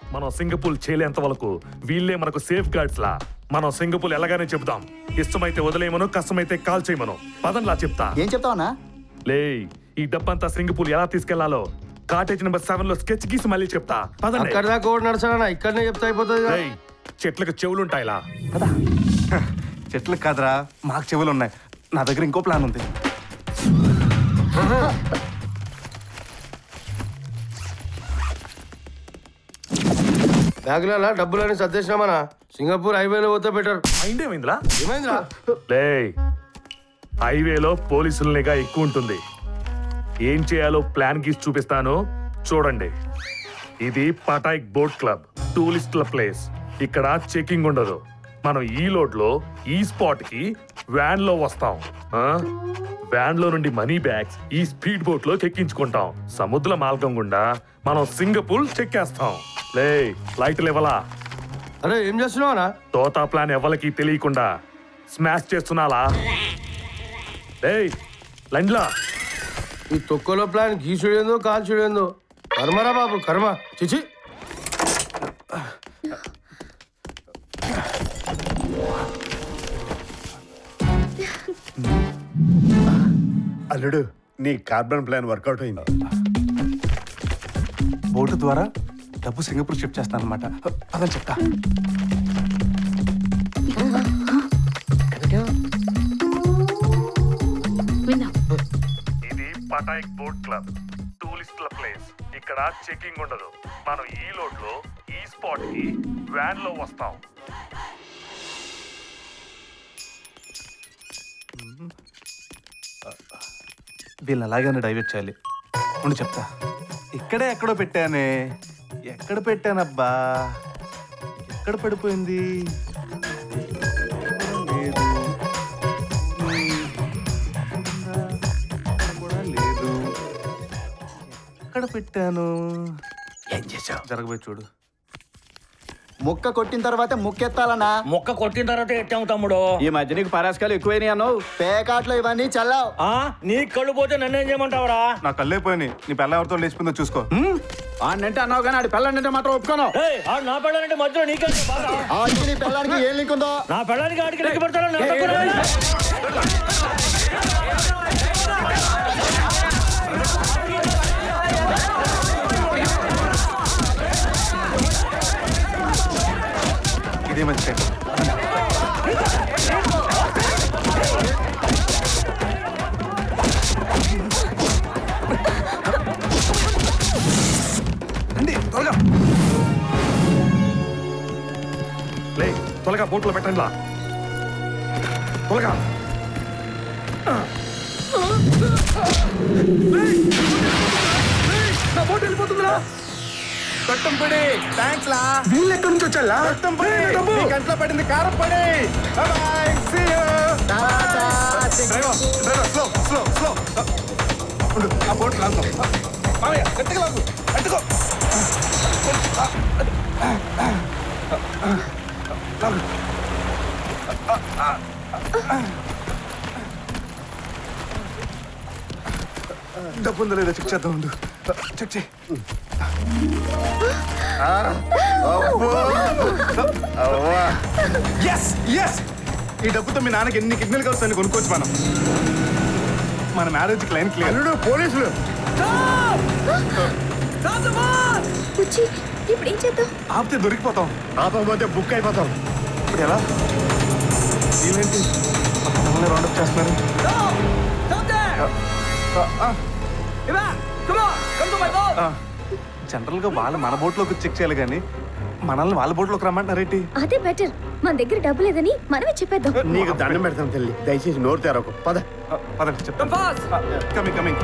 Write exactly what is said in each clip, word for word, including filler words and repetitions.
మనం సింగపూర్ చేయలేంత వరకు వీళ్ళే మనకు సేఫ్ గార్డ్స్ లా. మనం సింగపూర్ ఎలాగానే చెప్తాం. ఇష్టమైతే వదిలేయమను, కష్టమైతే కాల్ చేయమను. పదంలా చెప్తా. ఏం చెప్తావన్నా? లే, ఈ డబ్బంతా సింగపూర్ ఎలా తీసుకెళ్లాలో కాటేజ్ నెంబర్ సెవెన్ లో స్కెచ్ గీసి మళ్ళీ చెప్తా. పదండి. ఇక్కడనే చెప్తా అయిపోతుంది. చెట్లకు చెవులుంటాయిలా. చెట్లకు కాదురా, మాకు చెవులు ఉన్నాయి. నా దగ్గర ఇంకో ప్లాన్ ఉంది. బ్యాగుల డబ్బులని సర్దేసినామనా? సింగపూర్ హైవేలో పోతే బెటర్. అయిందేమైందిరా? ఏమైందిరా? లే, హైవేలో పోలీసుల నిఘా ఎక్కువ ఉంటుంది. ఏం చేయాలో ప్లాన్ గీసి చూపిస్తాను, చూడండి. ఇది పటాయిక్ బోట్ క్లబ్, టూరిస్టుల ప్లేస్. ఇక్కడ చెకింగ్ ఉండదు. మనం ఈ లోడ్ లో ఈ స్పాట్ కి వ్యాన్ లో వస్తాం. వ్యాన్ లో నుండి మనీ బ్యాగ్స్ ఈ స్పీడ్ బోట్ లో చెక్కించుకుంటాం. సముద్ర మార్గం గుండా మనం సింగపూర్ చెక్కేస్తాం. లే, లైట్లు ఇవ్వలా? అరే ఏం చేస్తున్నావా? తోతా ప్లాన్ ఎవరికి తెలియకుండా స్మాష్ చేస్తున్నాలా? లే, లండ్లా. ఈ తొక్కలో ప్లాన్ గీసుడేందో కాల్ చూడేందో. కర్మరా బాబు, కర్మ. చిచి. అల్లుడు, నీ కార్బన్ ప్లాన్ వర్కౌట్ అయింది. బోటు ద్వారా డబ్బు సింగపూర్ షిఫ్ట్ చేస్తాను అనమాట. అదని చెప్తా. ఇది పటాయిక్ బోట్ క్లబ్, టూరిస్టుల ప్లేస్. ఇక్కడ చెకింగ్ ఉండదు. మనం ఈ లోడ్ లో ఈ స్పాట్ కి వ్యాన్ లో వస్తాం. వీళ్ళు అలాగైనా డైవర్ట్ చేయాలి. ఉండి చెప్తా. ఇక్కడే ఎక్కడో పెట్టానే. ఎక్కడ పెట్టానబ్బా? ఎక్కడ పడిపోయింది? లేదు కూడా లేదు. ఎక్కడ పెట్టాను? ఏం చేసావు? జరగబోయి చూడు. ముక్క కొట్టిన తర్వాత ముక్కెత్తాలన్నా. మొక్క కొట్టిన తర్వాత ఎట్టాము తమ్ముడు? ఈ మధ్య నీకు పరాస్కాలు ఎక్కువైనాయి అన్నావు. పేకాట్లో ఇవన్నీ చల్లావు. నీ కళ్ళు పోతే నన్ను ఏం చేయమంటావరా? నా కళ్ళే పోయినాయి. నీ పిల్ల ఎవరితో లేచిపోయిందో చూసుకో. ఆడంటే అన్నావు కానీ ఆడి పిల్లంటే మాత్రం ఒప్పుకోను. నా పెళ్ళాలంటే మధ్యలో నీకంటే ఆడికి నీ పిల్లానికి ఏం లింక్ ఉందో? నా పెళ్ళానికి ఆడికి లెక్క పెడతాను. ఇదే మంచి టైం. రండి త్వరగా. లే, త్వరగా బోట్లో పెట్టండి. లా త్వరగా. నా బోట్ వెళ్ళిపోతుందిరా. కొట్టం పడి. థ్యాంక్స్ లా. వీళ్ళు ఎక్కడి నుంచి వచ్చా? కొట్టం పడి. నీ కంట్లో పడింది కారం పడి. Bye, see you. Driver, driver, slow slow slow. ఉండు, ఆ బోట్ లాగు. మామయ్య గట్టిగా లాగు. అట్టుకో. లాగు. డబ్బు ఉందో లేదో చెక్ చేద్దాం. ఉండు, చెక్ చేయి. ఈ డబ్బుతో మీ నాన్నకి ఎన్ని కిడ్నీలు కావస్తాయని కొనుక్కోవచ్చు మనం. మన మ్యారేజ్ క్లైన్ క్లియర్. పోలీసులు ఇప్పుడు ఏం చేద్దాం? ఆపితే దొరికిపోతాం. ఆపకపోతే బుక్ అయిపోతాం. ఇప్పుడు ఎలా? వీళ్ళేంటి రౌండప్ చేస్తున్నారు? జనరల్ గా వాళ్ళ మన బోట్లోకి చెక్ చేయాలి కానీ మనల్ని వాళ్ళ బోట్లోకి రమ్మంటున్నారేంటి? అదే బెటర్. మన దగ్గర డబ్బు లేదని మనమే చెప్పేద్దాం. నీకు దండం పెడతాం తల్లి, దయచేసి నోరు తెరకు. పద పదండి చెప్తాం. Coming coming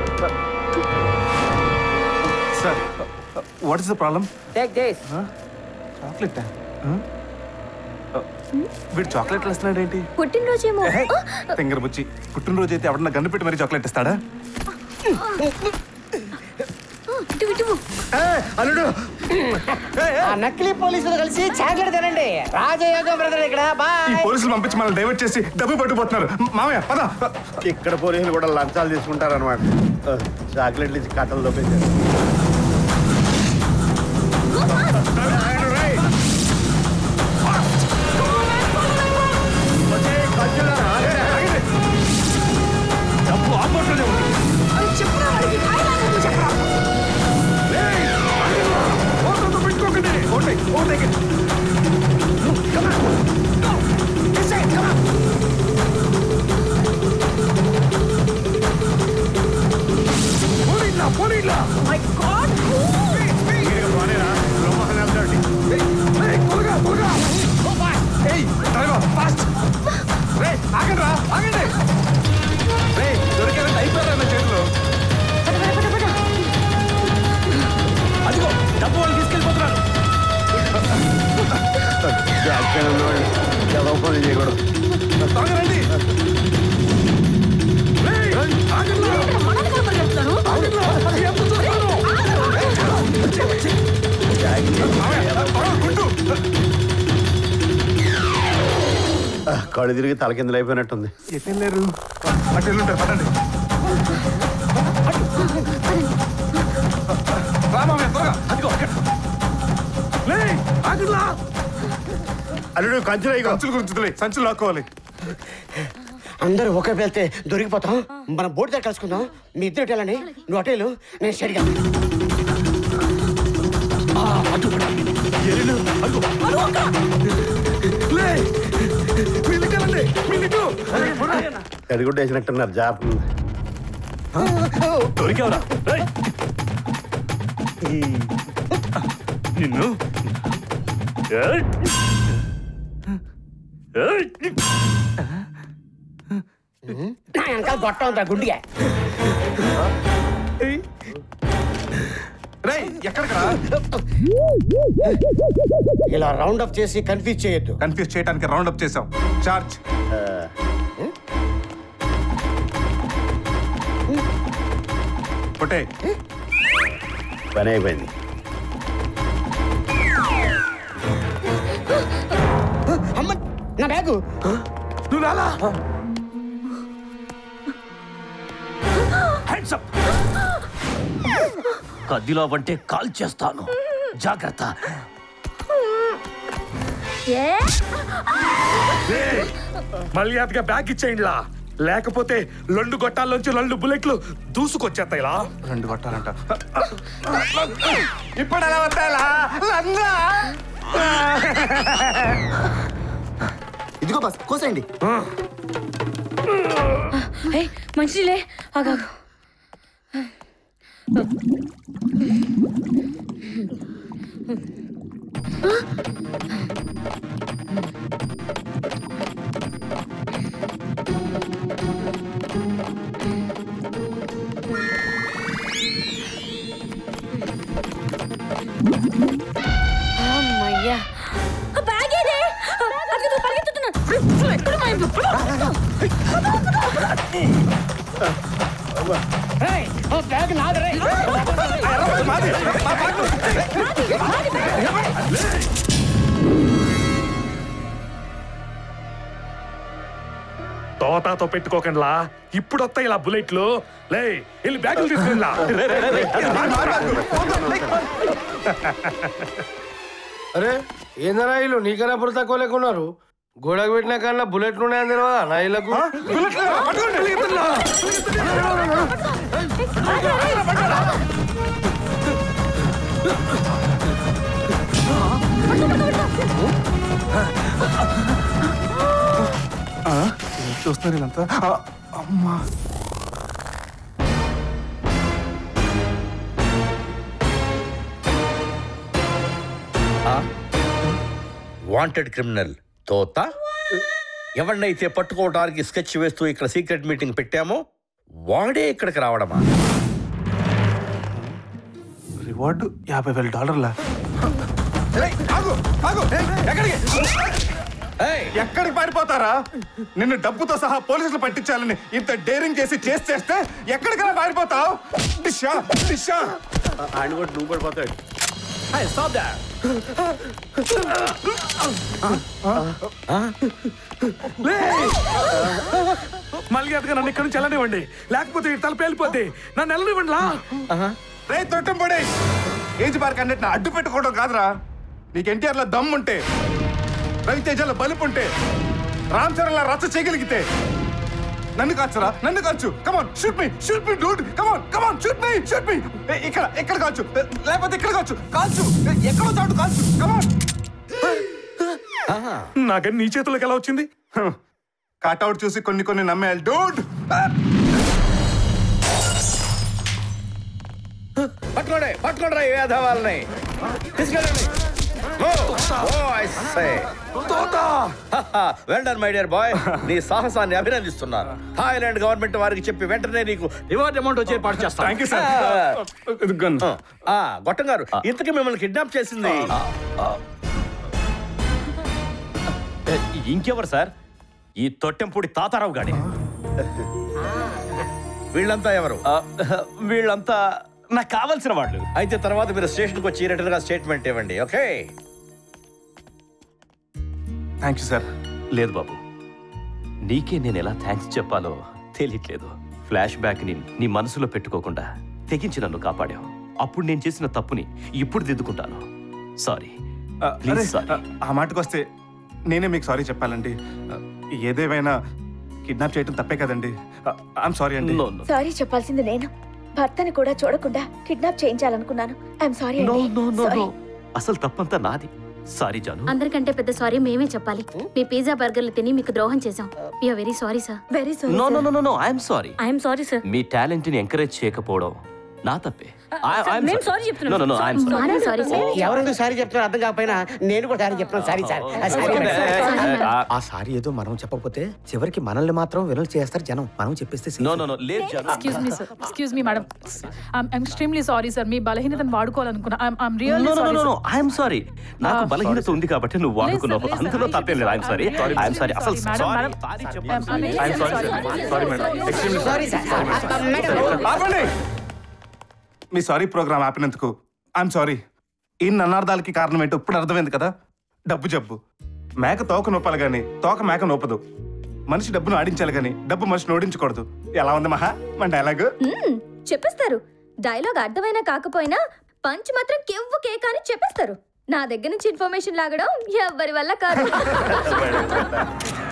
sir. What is the problem? Chocolate. వీడు చాక్లెట్లు ఇస్తున్నాడు ఏంటి? పుట్టినరోజేమో. ఫింగర్ బుచ్చి. పుట్టినరోజు అయితే ఎవడన్నా గన్ను పెట్టి మరీ చాక్లెట్ ఇస్తాడా? అల్లుడు, నకిలీ పోలీసులు కలిసి చాక్లెట్ తినండి. రాజయోగం బ్రదర్ ఇక్కడ. ఈ పోలీసులు పంపించి మనల్ని డైవర్ట్ చేసి డబ్బు పట్టుకుపోతున్నారు. మామయ్య పద. ఇక్కడ పోలీసులు కూడా లంచాలు తీసుకుంటారు అనమాట. చాక్లెట్లు ఇచ్చి కట్టలు దొబ్బేశారు. take it. Come on. Go. This side. Come on. Polilla, polilla. My God. Speed, speed. Here go, Anera. Slow motion thirty. Hey, hey, polga, polga. Go fast. Hey, driver, fast. Hey, ఆగండి రా, ఆగండి. Hey, దొరికేదంటే అయిపోయారా నా చేతిలో. అదిగో డబ్బు వాళ్ళు తీసుకెళ్ళిపోతున్నారు. త్వరగా రండి. కళ్ళు తిరిగి తల కిందలు అయిపోయినట్టుంది. ఎటు వెళ్ళారు? అటు వెళ్ళుంటారు, పడండి. రామయ్య త్వరగా అదిగో అక్కడ. లే ఆగండిలా. అల్లుడు కంచులు అయ్యి సంచుల గురించి వదిలే, సంచులు లాక్కోవాలి. అందరూ ఒకే వెళ్తే దొరికిపోతాం. మనం బోట్ దగ్గర కలుసుకుందాం. మీ ఇద్దరు వెళ్ళండి, నువ్వు అటేలు, నేను స్టడీగా. కడిగుడ్డ వేసినట్టున్నారు జాబ్. దొరికావరా నిన్ను వెనకాల గొట్టం ఉందా గుండిగా? ఇలా రౌండ్ అప్ చేసి కన్ఫ్యూజ్ చేయొద్దు. కన్ఫ్యూజ్ చేయడానికి రౌండ్ అప్ చేసాం. చార్జ్. కొట్టే. పని అయిపోయింది. అమ్మ నా బ్యాగు. నువ్వు రాలా? కదిలో అంటే కాల్ చేస్తాను, జాగ్రత్త. మర్యాదగా బ్యాగ్ ఇచ్చేయండిలా, లేకపోతే రెండు గొట్టాల్లోంచి రెండు బుల్లెట్లు దూసుకొచ్చేస్తాయిలా. రెండు గొట్టాలంట. ఇప్పుడు ఎలా వస్తాయిలా? ఇదిగో బస్ కోసేయండి. మంచిలే ఆగా. అమ్మయ్యా, బ్యాగ్ ఏదే? అది నువ్వు పరిగెత్తుతున్నా. బ్యాగ్ నాదరే. తోతాతో పెట్టుకోకండిలా, ఇప్పుడు వస్తాయి ఇలా బుల్లెట్లు. లే వెళ్ళి బ్యాగులు తీసుకెళ్ళా. అరే ఏందన్నా వీళ్ళు నీకన్నా పుర తక్కువ లేకున్నారు. గోడకు పెట్టిన కన్నా బుల్లెట్లు ఉన్నాయని తెలియదా నా ఇళ్ళకు? చూస్తున్నారు వీళ్ళంతా. అమ్మా వాంటెడ్ క్రిమినల్ తోత ఎవరినైతే పట్టుకోవడానికి స్కెచ్ వేస్తూ ఇక్కడ సీక్రెట్ మీటింగ్ పెట్టామో వాడే ఇక్కడికి రావడమా? రివార్డు యాభై వేల డాలర్లా. ఎక్కడికి పారిపోతారా? నిన్ను డబ్బుతో సహా పోలీసులు పట్టించాలని ఇంత డేరింగ్ చేసి చేసి చేస్తే ఎక్కడికైనా పారిపోతావు? దిశా దిశా ఆయన కూడా నువ్వు పడిపోతాడు. మర్యాదగా నన్ను ఇక్కడ నుంచి వెళ్ళనివ్వండి, లేకపోతే ఈ తలపి వెళ్ళిపోద్ది. నన్ను వెళ్ళనివ్వండి లా. రే తొట్టం పొడి ఏజ్ బార్ కన్నట్టు అడ్డు పెట్టుకోవడం కాదురా. నీకు ఎన్టీఆర్ లో దమ్ముంటే, రవితేజలో బలుపుంటే, రామ్ చరణ్ లా రచ్చ చేయగలిగితే నన్ను కాచురా, నన్ను కాచు. Come on shoot me, shoot me dude. Come on come on shoot me, shoot me. ఇక్కడ ఎక్కడ కాచు, లేకపోతే ఇక్కడ కాచు, కాచు ఎక్కడో చాటు కాచు. కమాన్ నాకని నీ చేతులకు ఎలా వచ్చింది? కట్అవుట్ చూసి కొన్ని కొన్ని నమ్మేయాలి డూడ్. పట్టుకోండి పట్టుకోండి రా వేధవాళ్ళని తీసుకెళ్ళండి. వెల్డన్ మై డియర్ బాయ్, నీ సాహసాన్ని అభినందిస్తున్నాను. థాయిలాండ్ గవర్నమెంట్ వారికి చెప్పి వెంటనే నీకు రివార్డ్ అమౌంట్ వచ్చి ఏర్పాటు చేస్తాను. గొట్టం గారు, ఇంతకీ మిమ్మల్ని కిడ్నాప్ చేసింది ఇంకెవరు సార్? ఈ తొట్టెంపూడి తాతారావు గాడి. వీళ్ళంతా ఎవరు? వీళ్ళంతా నాకు కావాల్సిన వాళ్ళు. అయితే తర్వాత మీరు స్టేషన్కి వచ్చి రిటర్న్ గా స్టేట్మెంట్ ఇవ్వండి. ఓకే? Thank you sir. లేదు బాబు, నీకే నేను ఎలా థ్యాంక్స్ చెప్పాలో తెలియట్లేదు. ఫ్లాష్ బ్యాక్ ని నీ మనసులో పెట్టుకోకుండా తెగించి నన్ను కాపాడావు. అప్పుడు నేను చేసిన తప్పుని ఇప్పుడు దిద్దుకుంటాను. సారీ. Please sorry. ఆ మాటకు వస్తే నేనే మీకు సారీ చెప్పాలండి. ఏదేమైనా కిడ్నాప్ చేయడం తప్పే కదండి. ఐఎమ్ సారీ అండి. సారీ చెప్పాల్సింది నేను. భర్తని కూడా చూడకుండా కిడ్నాప్ చేయించాలనుకున్నాను. ఐఎమ్ సారీ అండి. అసలు తప్పంతా నాది. సారీ జాను. అందరికంటే పెద్ద సారీ మేమే చెప్పాలి. మీ పిజ్జా బర్గర్లు తిని మీకు ద్రోహం చేశాం. We are very sorry sir. Very sorry. No no no no I'm sorry. I'm sorry sir. మీ టాలెంట్ ని ఎంకరేజ్ చేయకపోవడం నా తప్పే. మేము సారీ చెప్తున్నాం. No no I'm sorry. Sorry sir. ఎవరెందుకు సారీ చెప్తున్నారు అర్థం కాకపోయినా నేను కూడా సారీ చెప్తున్నాను. Sorry sir. ఆ సారీ ఏదో మనం చెప్పకపోతే చివరికి మనల్ని మాత్రం వినల్ చేస్తారు జనం. మనం చెప్పేస్తే నో నో నో లేదు Janu. Excuse me sir. Excuse me madam. I am extremely sorry sir. మీ బలహీనతను వాడుకోవాలనుకున్నా. I am really no sorry. No no I'm sorry. నాకు బలహీనత ఉంది కాబట్టి నువ్వు వాడుకున్నావు. అందులో తప్పేం లేదు. I'm sorry. I'm sorry. అసలు సారీ సారీ చెప్పాలి. I'm sorry sir. Sorry madam. Extremely sorry sir. ఆపండి. మీ సారీ ప్రోగ్రామ్ ఆపినందుకు ఐఎమ్ సారీ. ఈ నన్నార్థాలకి కారణం ఏంటో ఇప్పుడు అర్థమైంది కదా. డబ్బు జబ్బు. మేక తోక నొప్పాలి గాని తోక మేక నొప్పదు. మనిషి డబ్బును ఆడించాలి గాని డబ్బు మనిషిని ఓడించకూడదు. ఎలా ఉంది మహా మన డైలాగ్? చెప్పేస్తారు. డైలాగ్ అర్థమైనా కాకపోయినా పంచ్ మాత్రం కెవ్వు కేక అని చెప్పేస్తారు. నా దగ్గర నుంచి ఇన్ఫర్మేషన్ లాగడం ఎవరి వల్ల కాదు.